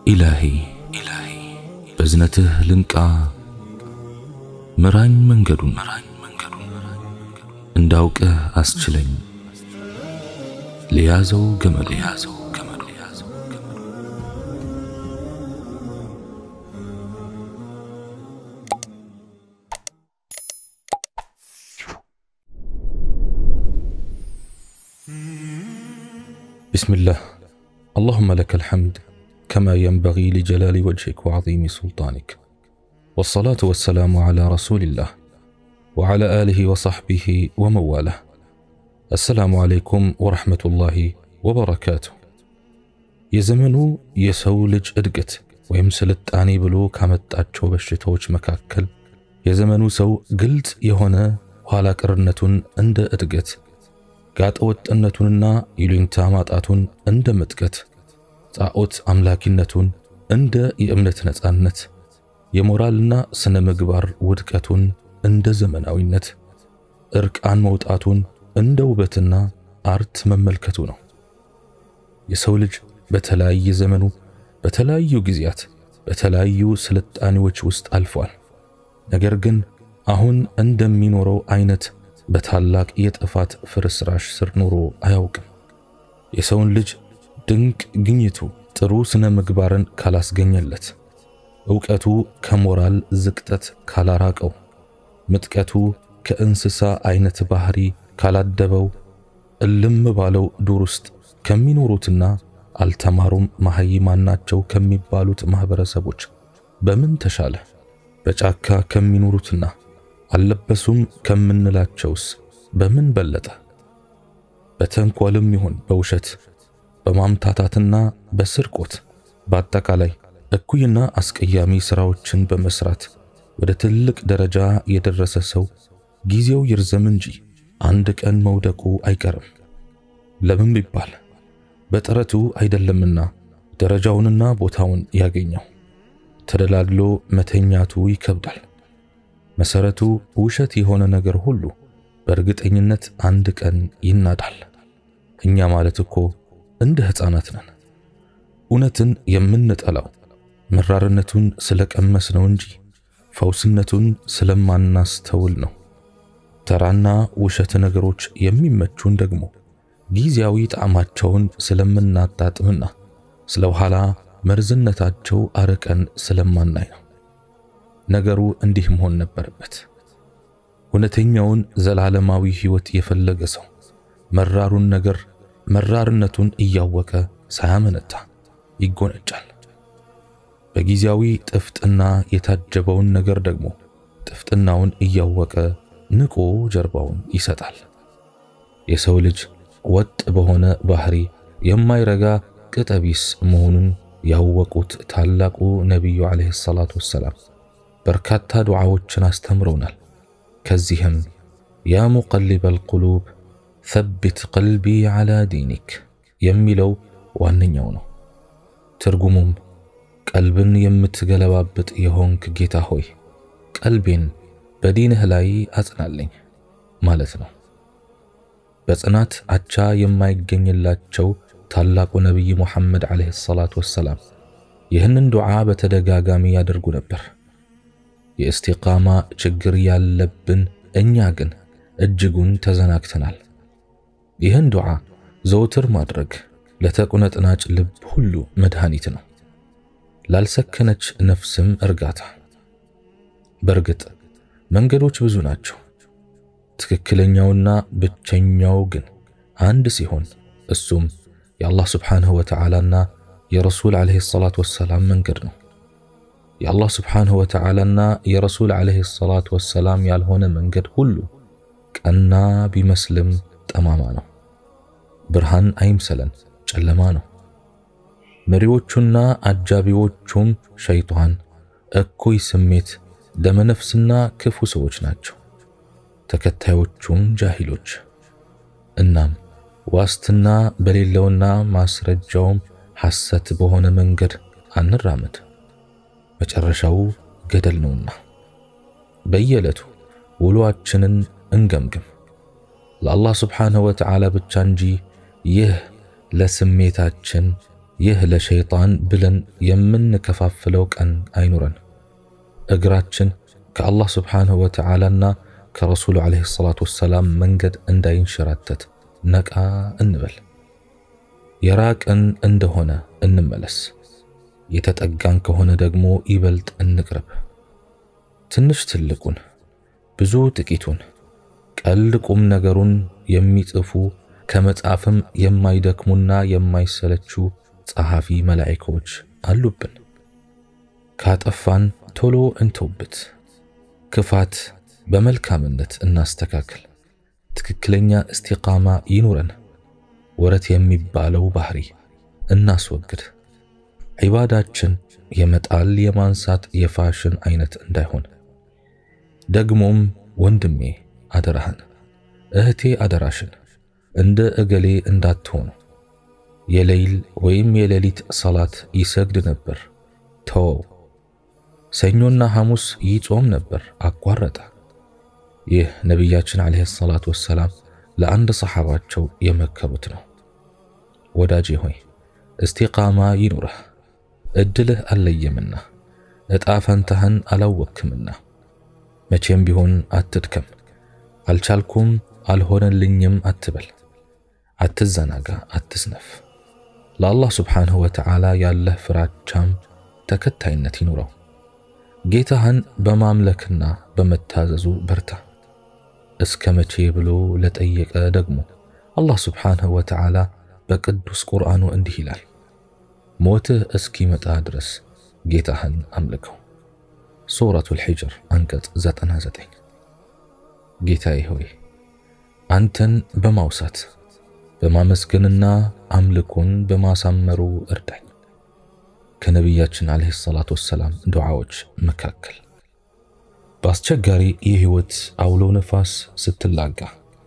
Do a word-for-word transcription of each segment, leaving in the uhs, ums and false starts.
إلهي إلهي بزنته لنكا مران منجدون انداوك أسجلين ليازو جمل ليازو جمل ليازو بسم الله. اللهم لك الحمد كما ينبغي لجلال وجهك وعظيم سلطانك، والصلاة والسلام على رسول الله وعلى آله وصحبه ومواله. السلام عليكم ورحمة الله وبركاته. يزمنو يسولج ادقت ويمسلت آني بلو كامت أتشو بشتوش مكاكل يزمنو سو قلت يهونا وهلا كرنتون عند ادقت قات اوت انتوننا يلين تاماتاتون عند متقت تاوت املاكينتون عند يامنت نصانت يمورالنا سنه مغبار ودقتون عند زمناوينت ارقان موطاتون عند وبتنا ارت مملكتو ነው። የሰው ልጅ በተለያየ ዘመኑ በተለያዩ ጊዜያት በተለያዩ ስልጣኔዎች ውስጥ አልፏል። ነገር ግን አሁን እንደሚኖረው አይነት በታላቅ የጥፋት ፍርስራሽ ስር ኑሮ አያውቅም። የሰውን ልጅ ድንቅ ግኝቱ ጥሩ ስነ ምግባርን ካላስገኘለት፣ ዕውቀቱ ከሞራል ዝቅጠት ካላራቀው፣ ምጥቀቱ ከእንስሳ አይነት ባህሪ ካላደበው፣ እልም ባለው ዱር ውስጥ ከሚኖሩትና አልተማሩም መሃይማን ናቸው ከሚባሉት ማህበረሰቦች በምን ተሻለ? በጫካ ከሚኖሩትና አለበሱም ከምንላቸውስ በምን በለጠ? በተንኮልም ይሁን በውሸት በማምታታትና በስርቆት በአጠቃላይ እኩይና አስቀያሚ ስራዎችን በመስራት ወደ ትልቅ ደረጃ የደረሰ ሰው ጊዜው ይርዘም እንጂ አንድ ቀን መውደቁ አይቀርም። ለምን ቢባል በጥረቱ አይደለምና ደረጃውንና ቦታውን ያገኘው። ተደላድሎ መተኛቱ ይከብዳል። መሰረቱ ውሸት የሆነ ነገር ሁሉ በእርግጠኝነት አንድ ቀን ይናዳል። እኛ ማለት እኮ እንደ ህፃናት ነን። እውነትን የምንጠላው መራርነቱን ስለቀመስነው እንጂ ፈውስነቱን ስለማናስተውል ነው። ተራና ውሸት ነገሮች የሚመቹን ደግሞ ጊዜያዊ ጣዕማቸውን ስለምናጣጥምና ስለኋላ መርዝነታቸው አረቀን ስለማናይ ነው። ነገሩ እንዲህ መሆን ነበረበት። እውነተኛውን ዘላለማዊ ህይወት የፈለገ ሰው መራሩን ነገር መራርነቱን እያወቀ ሳያመነታ ይጎነጫል። በጊዜያዊ ጥፍጥና የታጀበውን ነገር ደግሞ ጥፍጥናውን እያወቀ ንቆ ጀርባውን ይሰጣል። የሰው ልጅ ወጥ በሆነ ባህሪ የማይረጋ ቅጠቢስ መሆኑን ያወቁት ታላቁ ነብዩ አለይሂ ሰላቱ ወሰላም በርካታ ዱዓዎችን አስተምረውናል። ከዚህም ያ ሙቀሊበል ቁሉብ ثبت قلبي على دينك የሚለው ዋነኛው ነው። ትርጉሙም ቀልብን የምትገለባብጥ የሆንክ ጌታ ሆይ ቀልቤን በዲንህ ላይ አጽናልኝ ማለት ነው። በጽናት አቻ የማይገኝላቸው ታላቁ ነብይ ሙሐመድ አለይሂ ሰላቱ ወሰላም ይህንን ዱዓ በተደጋጋሚ ያደርጉ ነበር። የእስቲቃማ ችግር ያለብን እኛ ግን እጅጉን ተዘናግተናል። ይህን ዱዓ ዘውትር ማድረግ ለተቁነጥናጭ ልብ ሁሉ መድኃኒት ነው፣ ላልሰከነች ነፍስም እርጋታ። በርግጥ መንገዶች ብዙ ናቸው። ትክክለኛውና ብቸኛው ግን አንድ ሲሆን እሱም የአላህ ስብሓንሁ ወተዓላና የረሱል አለይሂ ሰላቱ ወሰላም መንገድ ነው። የአላህ ስብሓንሁ ወተዓላና የረሱል አለይሂ ሰላቱ ወሰላም ያልሆነ መንገድ ሁሉ ቀና ቢመስልም ጠማማ ነው። ብርሃን አይምሰለን፣ ጨለማ ነው። መሪዎቹና አጃቢዎቹም ሸይጣን፣ እኩይ ስሜት፣ ደመነፍስና ክፉ ሰዎች ናቸው። ተከታዮቹም ጃሂሎች። እናም ዋስትና በሌለውና ማስረጃውም ሐሰት በሆነ መንገድ አንራመድ፣ መጨረሻው ገደል ነውና። በየዕለቱ ውሎአችንን እንገምግም። ለአላህ ስብሓንሁ ወተዓላ ብቻ እንጂ ይህ ለስሜታችን ይህ ለሸይጣን ብለን የምንከፋፍለው ቀን አይኑረን። እግራችን ከአላህ ስብሓንሁ ወተዓላና ከረሱሉ ዓለይሂ ሰላቱ ወሰላም መንገድ እንዳይንሸራተት ነቃ እንበል። የራቅን እንደሆነ እንመለስ፣ የተጠጋን ከሆነ ደግሞ ይበልጥ እንቅረብ። ትንሽ ትልቁን፣ ብዙ ጥቂቱን፣ ቀልድ ቁም ነገሩን የሚጽፉ ከመጻፍም የማይደክሙና የማይሰለቹ ጸሐፊ መላእክቶች አሉብን። ካጠፋን ቶሎ እንተውበት፣ ክፋት በመልካምነት እናስተካክል፣ ትክክለኛ እስቲቃማ ይኑረን፣ ወረት የሚባለው ባህሪ እናስወግድ። ዒባዳችን የመጣል የማንሳት የፋሽን አይነት እንዳይሆን። ደግሞም ወንድሜ አደራህን፣ እህቴ አደራሽን እንደ እገሌ እንዳትሆኑ። የሌይል ወይም የሌሊት ሰላት ይሰግድ ነበር፣ ተወው። ሰኞና ሐሙስ ይጾም ነበር፣ አቋረጠ። ይህ ነቢያችን ዓለይሂ ሰላቱ ወሰላም ለአንድ ሰሓባቸው የመከሩት ነው። ወዳጄ ሆይ እስቲቃማ ይኑረህ፣ እድልህ አለየምና፣ እጣ ፈንታህን አላወክምና። መቼም ቢሆን አትድከም፣ አልቻልኩም አልሆነልኝም አትበል። አትዘናጋ፣ አትስነፍ። ለአላህ ስብሓንሁ ወተዓላ ያለህ ፍራቻም ተከታይነት ይኑረው። ጌታህን በማምለክና በመታዘዙ በርታ። እስከ መቼ ብሎ ለጠየቀ ደግሞ አላህ ስብሓንሁ ወተዓላ በቅዱስ ቁርአኑ እንዲህ ይላል፣ ሞትህ እስኪመጣ ድረስ ጌታህን አምልከው። ሱረቱል ሒጅር አንቀጽ ዘጠና ዘጠኝ። ጌታዬ ሆይ አንተን በማውሳት በማመስገንና አምልኮን በማሳመሩ እርዳኝ። ከነቢያችን ዓለይሂ ሰላቱ ወሰላም ዱዓዎች መካከል በአስቸጋሪ የህይወት አውሎ ነፋስ ስትላጋ፣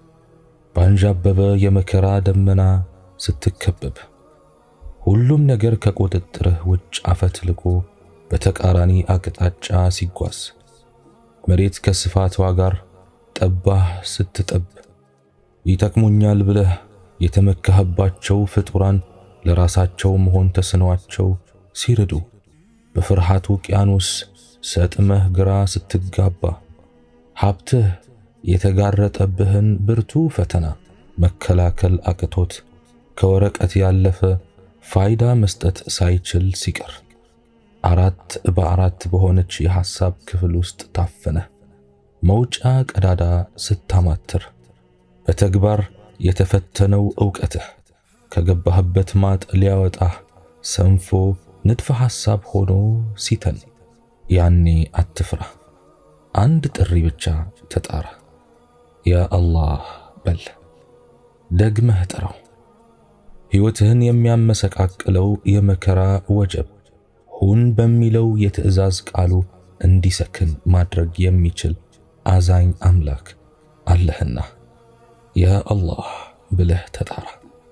ባንዣበበ የመከራ ደመና ስትከበብ፣ ሁሉም ነገር ከቁጥጥርህ ውጭ አፈትልቆ በተቃራኒ አቅጣጫ ሲጓዝ፣ መሬት ከስፋቷ ጋር ጠባህ ስትጠብ፣ ይጠቅሙኛል ብለህ የተመካህባቸው ፍጡራን ለራሳቸው መሆን ተስኗቸው ሲርዱ፣ በፍርሃት ውቅያኖስ ሰጥመህ ግራ ስትጋባ፣ ሀብትህ የተጋረጠብህን ብርቱ ፈተና መከላከል አቅቶት ከወረቀት ያለፈ ፋይዳ መስጠት ሳይችል ሲቀር፣ አራት በአራት በሆነች የሐሳብ ክፍል ውስጥ ታፈነህ መውጫ ቀዳዳ ስታማትር፣ በተግባር የተፈተነው ዕውቀትህ ከገባህበት ማጥ ሊያወጣህ ሰንፎ ንድፈ ሐሳብ ሆኖ ሲተን፣ ያኔ አትፍራ፣ አንድ ጥሪ ብቻ ተጣራ። ያ አላህ በል፣ ደግመህ ጥራው። ሕይወትህን የሚያመሰቃቅለው የመከራ ወጀብ ሁን በሚለው የትዕዛዝ ቃሉ እንዲሰክን ማድረግ የሚችል አዛኝ አምላክ አለህና ያ አላህ ብለህ ተጣራ።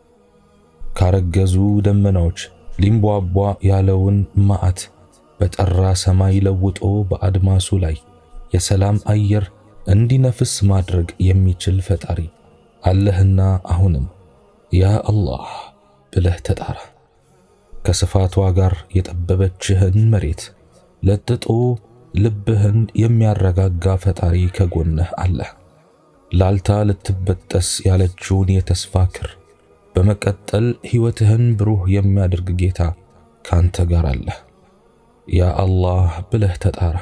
ካረገዙ ደመናዎች ሊምቧቧ ያለውን ማዕት በጠራ ሰማይ ለውጦ በአድማሱ ላይ የሰላም አየር እንዲነፍስ ማድረግ የሚችል ፈጣሪ አለህና አሁንም ያ አላህ ብለህ ተጣራ። ከስፋቷ ጋር የጠበበችህን መሬት ለጥጦ ልብህን የሚያረጋጋ ፈጣሪ ከጎንህ አለ። ላልታ ልትበጠስ ያለችውን የተስፋ ክር በመቀጠል ሕይወትህን ብሩህ የሚያደርግ ጌታ ካንተ ጋር አለ። ያ አላህ ብለህ ተጣራ።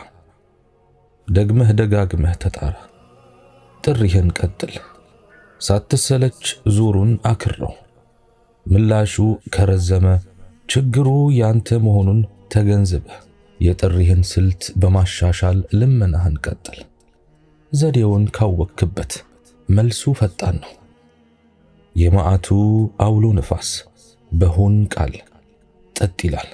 ደግመህ ደጋግመህ ተጣራ። ጥሪህን ቀጥል። ሳትሰለች ዙሩን አክረው። ምላሹ ከረዘመ ችግሩ ያንተ መሆኑን ተገንዝበህ የጥሪህን ስልት በማሻሻል ልመናህን ቀጥል። ዘዴውን ካወክበት መልሱ ፈጣን ነው። የማዕቱ አውሎ ነፋስ በሁን ቃል ጠጥ ይላል።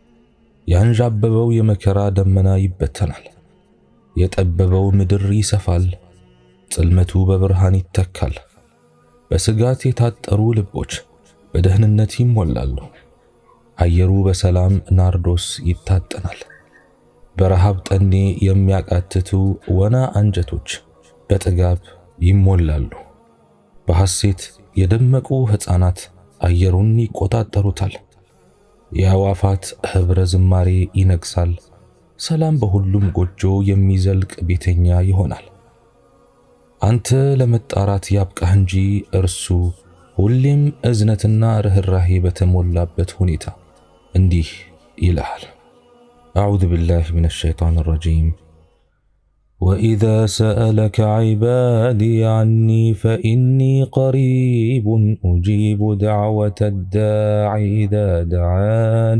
ያንዣበበው የመከራ ደመና ይበተናል። የጠበበው ምድር ይሰፋል። ጽልመቱ በብርሃን ይተካል። በስጋት የታጠሩ ልቦች በደህንነት ይሞላሉ። አየሩ በሰላም ናርዶስ ይታጠናል። በረሃብ ጠኔ የሚያቃትቱ ወና አንጀቶች በጥጋብ ይሞላሉ። በሐሴት የደመቁ ሕፃናት አየሩን ይቆጣጠሩታል። የአዋፋት ህብረ ዝማሬ ይነግሳል። ሰላም በሁሉም ጎጆ የሚዘልቅ ቤተኛ ይሆናል። አንተ ለመጣራት ያብቃህ እንጂ እርሱ ሁሌም እዝነትና ርህራሄ በተሞላበት ሁኔታ እንዲህ ይልሃል። አዑዙ ቢላሂ ሚነ ሸይጣን ረጂም وإذا سألك عبادي عني فإني قريب أجيب دعوة الداع إذا دعان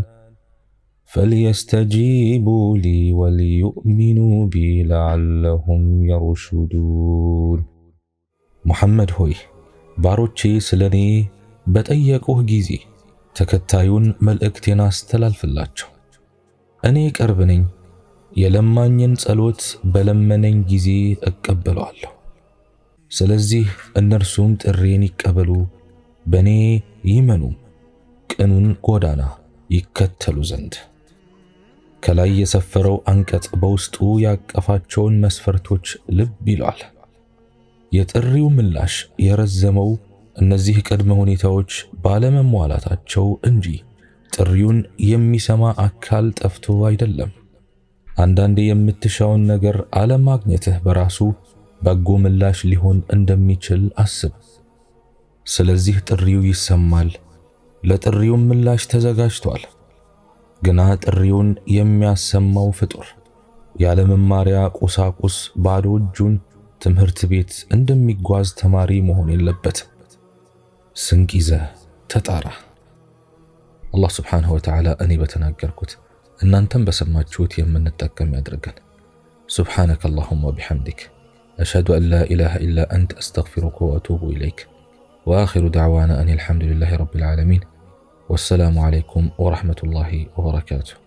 فليستجيبوا لي وليؤمنوا بي لعلهم يرشدون محمد هوي باروتشي سلني بتأيكوه جيزي تكتايون ملئكتين استلال فلاتشو أني كربنين የለማኝን ጸሎት በለመነኝ ጊዜ እቀበለዋለሁ። ስለዚህ እነርሱም ጥሬን ይቀበሉ፣ በኔ ይመኑ፣ ቅኑን ጎዳና ይከተሉ ዘንድ። ከላይ የሰፈረው አንቀጽ በውስጡ ያቀፋቸውን መስፈርቶች ልብ ይላል። የጥሪው ምላሽ የረዘመው እነዚህ ቅድመ ሁኔታዎች ባለመሟላታቸው እንጂ ጥሪውን የሚሰማ አካል ጠፍቶ አይደለም። አንዳንዴ የምትሻውን ነገር አለማግኘትህ በራሱ በጎ ምላሽ ሊሆን እንደሚችል አስብ። ስለዚህ ጥሪው ይሰማል፣ ለጥሪው ምላሽ ተዘጋጅቷል። ግና ጥሪውን የሚያሰማው ፍጡር ያለ መማሪያ ቁሳቁስ ባዶ እጁን ትምህርት ቤት እንደሚጓዝ ተማሪ መሆን የለበትም። ስንቅ ይዘህ ተጣራ። አላህ ሱብሓነሁ ወተዓላ እኔ በተናገርኩት እናንተም በሰማችሁት የምንጠቀም ያድርገን። سبحانك اللهم وبحمدك أشهد أن لا إله إلا أنت أستغفرك وأتوب إليك وآخر دعوانا أن الحمد لله رب العالمين والسلام عليكم ورحمة الله وبركاته.